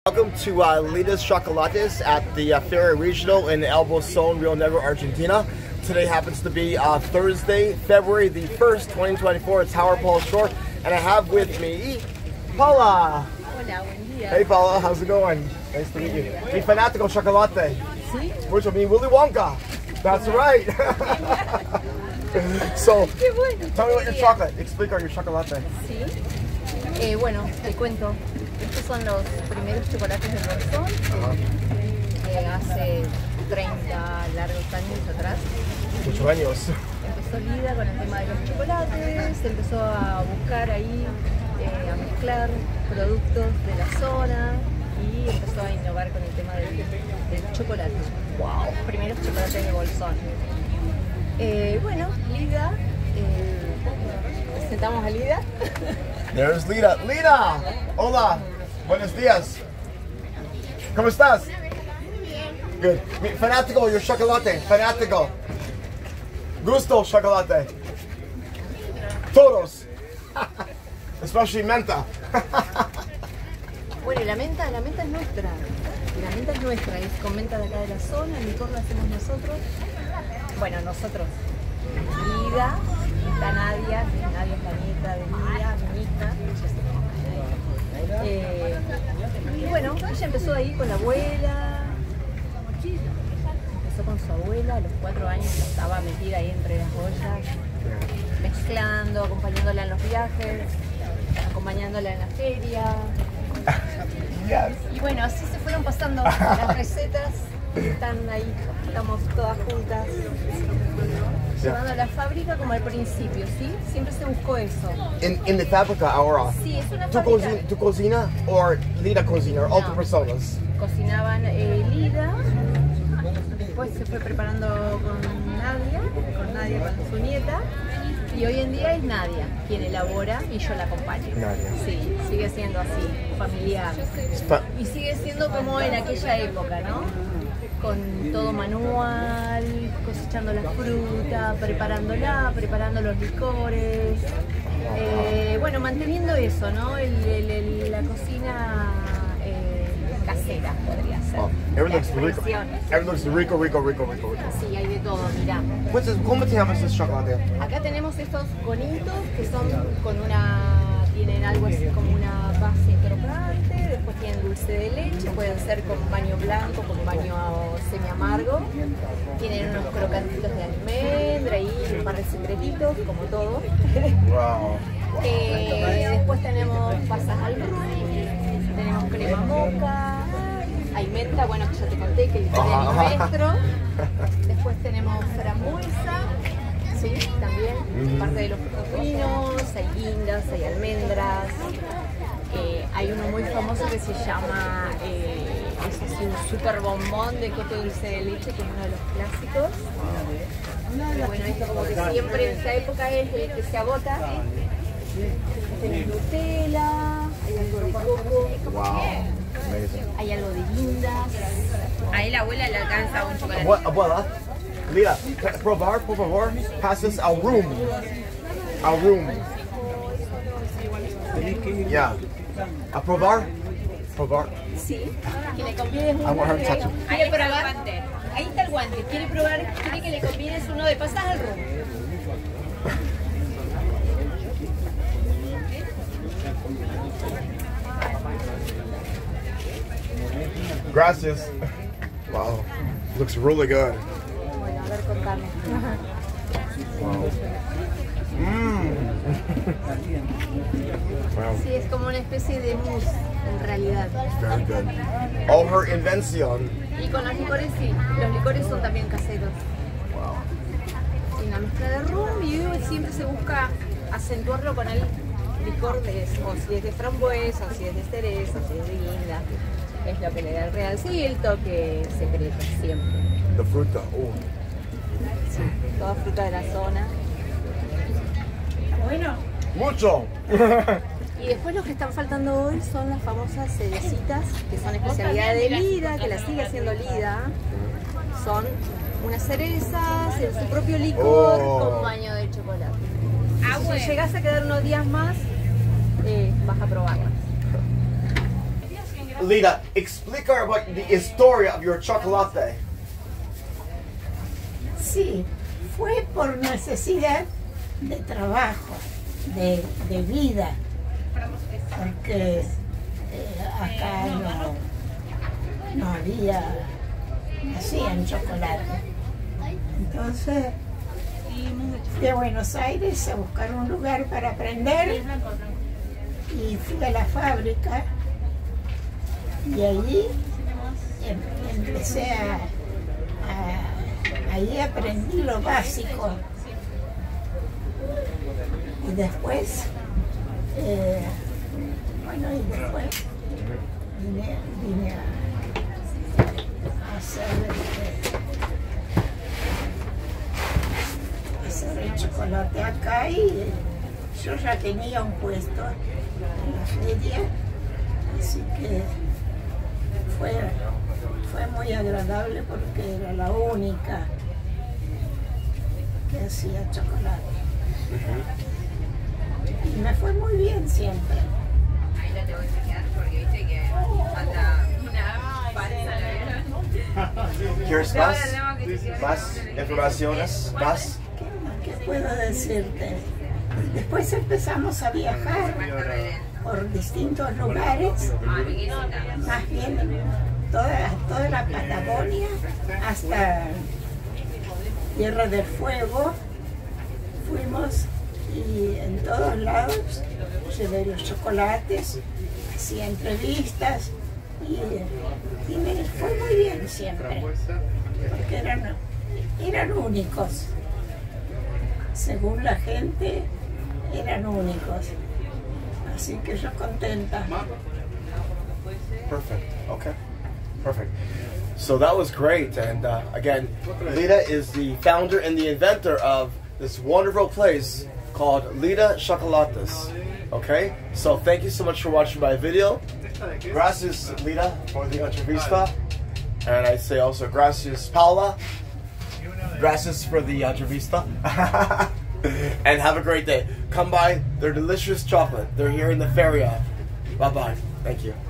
Welcome to Lida's Chocolates at the Feria Regional in El Bolsón, Rio Negro, Argentina. Today happens to be Thursday, February the 1st, 2024. It's Howard Paul Shore, and I have with me Paula. Hola, buen día. Hey Paula, how's it going? Nice to meet you. Mi fanático chocolate. ¿Sí? Mucho, mi Willy Wonka. That's right. So, Qué bueno. tell me about your chocolate. Explica your chocolate. Sí. Bueno, te cuento. Estos son los primeros chocolates del Bolsón. Hace 30 largos años atrás. Muchos años. Empezó Lida con el tema de los chocolates, empezó a buscar ahí, a mezclar productos de la zona y empezó a innovar con el tema del chocolate. Wow. Los primeros chocolates de Bolsón. Bueno, Lida, presentamos a Lida. There's Lida. Lida! Hola. Buenos días. ¿Cómo estás? Good. Fanático, your chocolate. Fanático. Gusto chocolate. Todos. Especially menta. Bueno, la menta es nuestra. La menta es nuestra, es con menta de acá de la zona, el licor lo hacemos nosotros. Bueno, nosotros. Lida, está Nadia es la nieta de Lida, mi hija. Y bueno, ella empezó ahí con la abuela. Empezó con su abuela, a los 4 años estaba metida ahí entre las ollas, mezclando, acompañándola en los viajes, acompañándola en la feria. Yes. Y bueno, así se fueron pasando las recetas, están ahí, estamos todas juntas, llevando a la fábrica como al principio, ¿sí? Siempre se buscó eso. In the fábrica ahora. Sí, es una ¿Tu fábrica. tu cocina o Lida cocina? No. Otras personas. Cocinaban Lida, después se fue preparando con Nadia, con su nieta, y hoy en día es Nadia quien elabora y yo la acompaño. Nadia. Sí, sigue siendo así, familiar. Y sigue siendo como en aquella época, ¿no? Con todo manual, cosechando la fruta, preparando los licores. Bueno, manteniendo eso, ¿no? La cocina casera, podría ser. Oh, everything's La rico. expresión. Everything's rico. Sí, hay de todo, mirá. ¿Cómo te llamas este chocolate? Acá tenemos estos conitos que son tienen algo así como una base crocante, después tienen dulce de leche, pueden ser con baño blanco, con baño semi amargo, tienen unos crocantitos de almendra y un par de secretitos, como todo. Wow. Después tenemos pasas al rum, tenemos crema moca, hay menta, bueno, que ya te conté que es nuestro. Después tenemos frambuesa, sí, también, parte de los frutos finos, hay guindas, hay almendras. Hay uno muy famoso que se llama, es así un super bombón de coco dulce de leche, que es uno de los clásicos. Bueno, esto como que siempre en esta época es el que se agota. Tenés Nutella, hay algo de coco, Wow. Amazing. hay algo de guindas. Ahí la abuela le alcanza un chocolate. Abuela, Lida, probar, por favor, pasas al room. Al room. Yeah. A probar. Sí, que le conviene I want her to touch it. Ahí está el guante. Ahí está el guante. Quiere probar, quiere que le combines uno de pasas al rum. Gracias. Wow. Looks really good. Bueno, a ver, contame. Wow. Wow. Sí, es como una especie de mousse, en realidad. Very good. All her invention. Y con los licores sí, los licores son también caseros. Wow. Y una mezcla de rum y siempre se busca acentuarlo con el licor o si es de frambuesa, o si es de cereza, o si es de guinda. Es lo que le da el realce y el toque secreto, siempre. The fruta. Sí, toda fruta de la zona. Bueno. Mucho. Y después los que están faltando hoy son las famosas cerecitas, que son especialidad de Lida, que la sigue haciendo Lida. Son unas cerezas en su propio licor con baño de chocolate. Si llegas a quedar unos días más, vas a probarlas. Lida, explica about the historia of your chocolate. Sí, fue por necesidad de trabajo, de vida, porque acá no había, hacían chocolate. Entonces fui a Buenos Aires a buscar un lugar para aprender y fui a la fábrica y allí empecé ahí aprendí lo básico y después vine a hacer el chocolate acá y yo ya tenía un puesto en la feria, así que fue muy agradable porque era la única que hacía chocolate. Y me fue muy bien siempre. Ahí la tengo que chequear porque viste que falta una falsa. ¿Quieres más? ¿Más informaciones? ¿Más? ¿Qué puedo decirte? Después empezamos a viajar por distintos lugares, más bien toda la Patagonia hasta Tierra del Fuego. Fuimos y en todos lados llevé los chocolates, hacía entrevistas y me fue muy bien siempre, porque eran únicos. Según la gente, eran únicos. Así que yo contenta. Perfect. Okay. Perfect. So that was great. And again, Lida is the founder and the inventor of this wonderful place called Lida Chocolates. Okay? So thank you so much for watching my video. Gracias, Lida, for the entrevista. And I say also gracias, Paula. Gracias for the entrevista. And have a great day. Come by. They're delicious chocolate. They're here in the Feria. Bye-bye. Thank you.